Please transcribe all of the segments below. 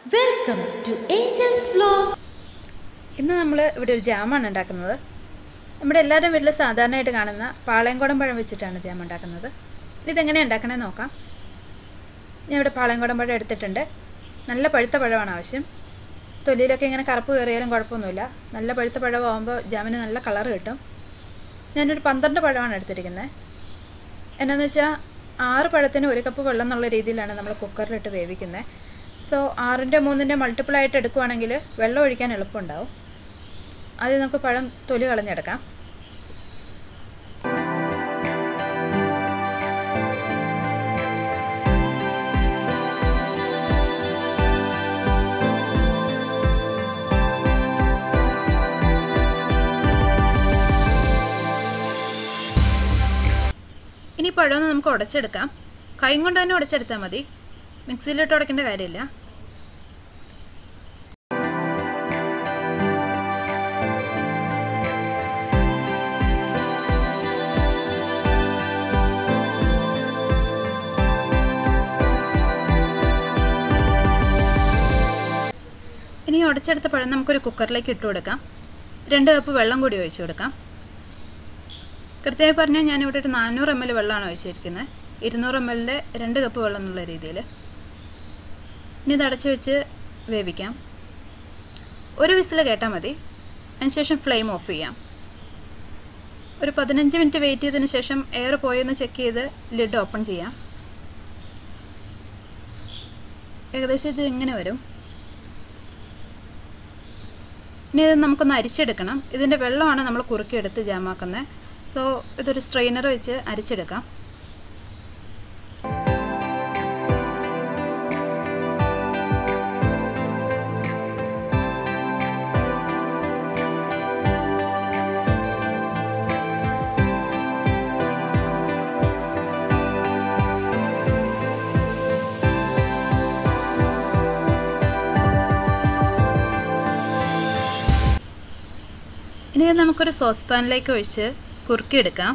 Welcome to Angeles vlog. ഇന്ന് നമ്മൾ ഇവിടെ ഒരു ജാമാണ് ഉണ്ടാക്കുന്നത്. നമ്മുടെ എല്ലാവരും വീട്ടിൽ സാധാരണയായിട്ട് കാണുന്ന പാളയംകോടൻ പഴം വെച്ചിട്ടാണ് ജാം ഉണ്ടാക്കുന്നത്. ഇതെങ്ങനെയാണ് ഉണ്ടാക്കണമെന്ന് നോക്കാം. ഞാൻ ഇവിടെ പാളയംകോടൻ പഴം എടുത്തിട്ടുണ്ട്. നല്ല പഴുത്ത പഴമാണ് ആവശ്യം. തൊലിയിലൊക്കെ ഇങ്ങനെ കറുപ്പ് കയറിയാലും കുഴപ്പമൊന്നുമില്ല. നല്ല പഴുത്ത പഴമാകുമ്പോൾ ജാമിന് നല്ല കളർ കിട്ടും. ഞാനൊരു 12 പഴമാണ് എടുത്തിരിക്കുന്നത്. എന്നാന്ന് വെച്ചാൽ 6 പഴത്തിന് 1 കപ്പ് വെള്ളം എന്നുള്ള രീതിയിലാണ് നമ്മൾ കുക്കറിലിട്ട് വേവിക്കുന്നത്. സോ 6ന്റെ 3ന്റെ മൾട്ടിപ്പിൾ ആയിട്ട് എടുക്കുകയാണെങ്കിൽ വെള്ളം ഒഴിക്കാൻ എളുപ്പമുണ്ടാവും. ആദ്യം നമുക്ക് പഴം തൊലി കളഞ്ഞെടുക്കാം. ഇനി പഴമൊന്ന് നമുക്ക് ഉടച്ചെടുക്കാം. കൈ കൊണ്ട് തന്നെ ഉടച്ചെടുത്താൽ മതി. മിക്സിയിലിട്ട് ഉടയ്ക്കേണ്ട കാര്യമില്ല. ഇനി ഉടച്ചെടുത്ത പഴം നമുക്കൊരു കുക്കറിലേക്ക് ഇട്ട് കൊടുക്കാം. 2 കപ്പ് വെള്ളം കൂടി ഒഴിച്ചു കൊടുക്കാം. കൃത്യമായി പറഞ്ഞാൽ ഞാനിവിടെ ഒരു 400 ml വെള്ളമാണ് ഒഴിച്ചിരിക്കുന്നത്. 200 ml 2 കപ്പ് വെള്ളം എന്നുള്ള രീതിയിൽ. ഇനി ഇത് അടച്ചു വെച്ച് വേവിക്കാം. ഒരു വിസിൽ കേട്ടാൽ മതി. അതിനുശേഷം ഫ്ലെയിം ഓഫ് ചെയ്യാം. ഒരു 15 മിനിറ്റ് വെയിറ്റ് ചെയ്തതിന് ശേഷം എയർ പോയെന്ന് ചെക്ക് ചെയ്ത് ലിഡ് ഓപ്പൺ ചെയ്യാം. ഏകദേശം ഇത് ഇങ്ങനെ വരും. ഇനി ഇത് നമുക്കൊന്ന് അരിച്ചെടുക്കണം. ഇതിൻ്റെ വെള്ളമാണ് നമ്മൾ കുറുക്കിയെടുത്ത് ജാമാക്കുന്നത്. സോ ഇതൊരു സ്ട്രെയിനർ വെച്ച് അരിച്ചെടുക്കാം. ഇനി നമുക്കൊരു സോസ് പാനിലേക്ക് ഒഴിച്ച് കുറുക്കിയെടുക്കാം.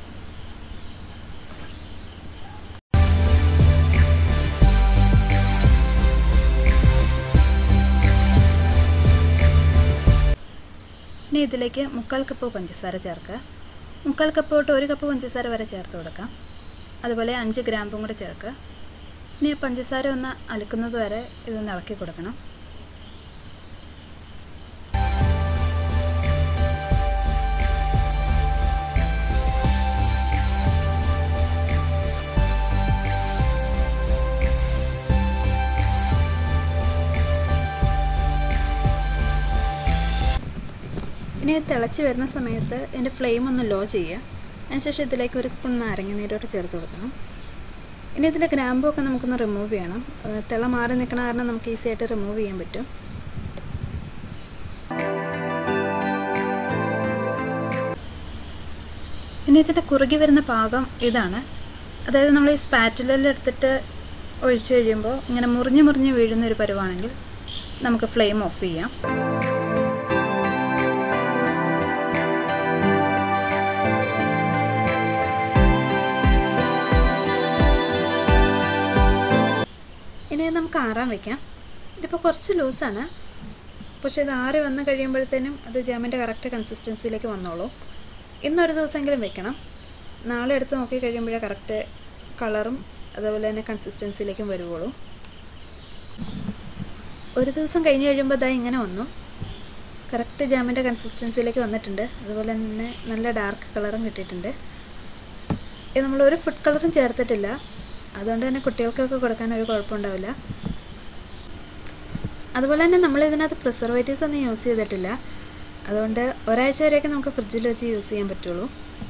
ഇനി ഇതിലേക്ക് 3/4 കപ്പ് പഞ്ചസാര ചേർക്കുക. 3/4 കപ്പ് തൊട്ട് 1 കപ്പ് പഞ്ചസാര വരെ ചേർത്ത് കൊടുക്കാം. അതുപോലെ 5 ഗ്രാമ്പും കൂടെ ചേർക്കുക. ഇനി പഞ്ചസാര ഒന്ന് അലുക്കുന്നത് വരെ ഇതൊന്ന് ഇളക്കി കൊടുക്കണം. ഇനി തിളച്ച് വരുന്ന സമയത്ത് ഇതിൻ്റെ ഫ്ലെയിം ഒന്ന് ലോ ചെയ്യുക. അതിനുശേഷം ഇതിലേക്ക് 1 സ്പൂൺ നാരങ്ങ നീരോട്ട് ചേർത്ത് കൊടുക്കണം. ഇനി ഇതിൻ്റെ ഗ്രാമ്പൊക്കെ നമുക്കൊന്ന് റിമൂവ് ചെയ്യണം. തിള മാറി നിൽക്കണ കാരണം നമുക്ക് ഈസി ആയിട്ട് റിമൂവ് ചെയ്യാൻ പറ്റും. ഇനി ഇതിൻ്റെ കുറുകി വരുന്ന പാകം ഇതാണ്. അതായത് നമ്മൾ ഈ സ്പാറ്റുലയിൽ എടുത്തിട്ട് ഒഴിച്ചു കഴിയുമ്പോൾ ഇങ്ങനെ മുറിഞ്ഞ് മുറിഞ്ഞ് വീഴുന്നൊരു പരുവാണെങ്കിൽ നമുക്ക് ഫ്ലെയിം ഓഫ് ചെയ്യാം. ഇനി നമുക്ക് ആറാൻ വയ്ക്കാം. ഇതിപ്പോൾ കുറച്ച് ലൂസാണ്, പക്ഷേ ഇത് ആറി വന്ന് കഴിയുമ്പോഴത്തേനും അത് ജാമിൻ്റെ കറക്റ്റ് കൺസിസ്റ്റൻസിയിലേക്ക് വന്നോളൂ. ഇന്നൊരു ദിവസമെങ്കിലും വെക്കണം. നാളെ എടുത്ത് നോക്കി കഴിയുമ്പോഴേ കറക്റ്റ് കളറും അതുപോലെ തന്നെ കൺസിസ്റ്റൻസിയിലേക്കും വരുവുള്ളൂ. ഒരു ദിവസം കഴിഞ്ഞ് കഴിയുമ്പോൾ ഇതാ ഇങ്ങനെ വന്നു. കറക്റ്റ് ജാമിൻ്റെ കൺസിസ്റ്റൻസിയിലേക്ക് വന്നിട്ടുണ്ട്. അതുപോലെ തന്നെ നല്ല ഡാർക്ക് കളറും കിട്ടിയിട്ടുണ്ട്. ഇത് നമ്മളൊരു ഫുഡ് കളറും ചേർത്തിട്ടില്ല. അതുകൊണ്ട് തന്നെ കുട്ടികൾക്കൊക്കെ കൊടുക്കാൻ ഒരു കുഴപ്പമുണ്ടാവില്ല. അതുപോലെ തന്നെ നമ്മളിതിനകത്ത് പ്രിസർവേറ്റീവ്സ് ഒന്നും യൂസ് ചെയ്തിട്ടില്ല. അതുകൊണ്ട് ഒരാഴ്ച വരെയൊക്കെ നമുക്ക് ഫ്രിഡ്ജിൽ വെച്ച് യൂസ് ചെയ്യാൻ പറ്റുള്ളൂ.